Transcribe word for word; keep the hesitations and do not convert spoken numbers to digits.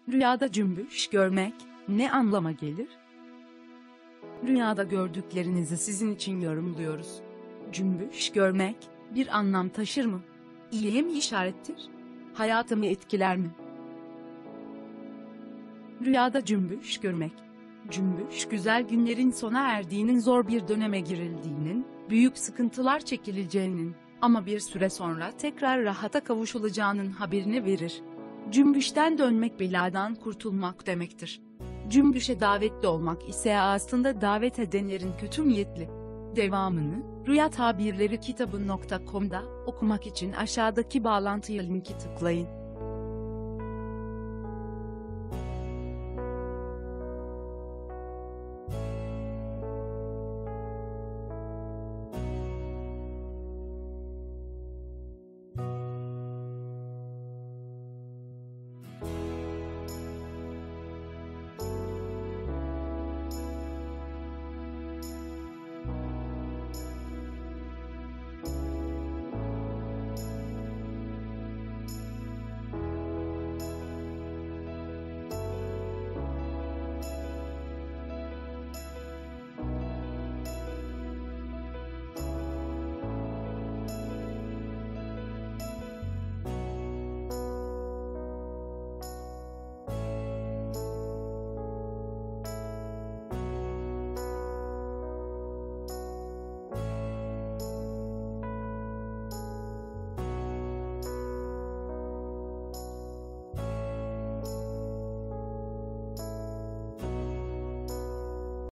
Rüyada cümbüş görmek ne anlama gelir? Rüyada gördüklerinizi sizin için yorumluyoruz. Cümbüş görmek bir anlam taşır mı? İyiye mi işarettir? Hayatımı etkiler mi? Rüyada cümbüş görmek. Cümbüş, güzel günlerin sona erdiğinin, zor bir döneme girildiğinin, büyük sıkıntılar çekileceğinin ama bir süre sonra tekrar rahata kavuşulacağının haberini verir. Cümbüşten dönmek beladan kurtulmak demektir. Cümbüşe davetli olmak ise aslında davet edenlerin kötü niyetli. Devamını rüya tabirleri kitabı nokta com'da okumak için aşağıdaki bağlantıya linki tıklayın.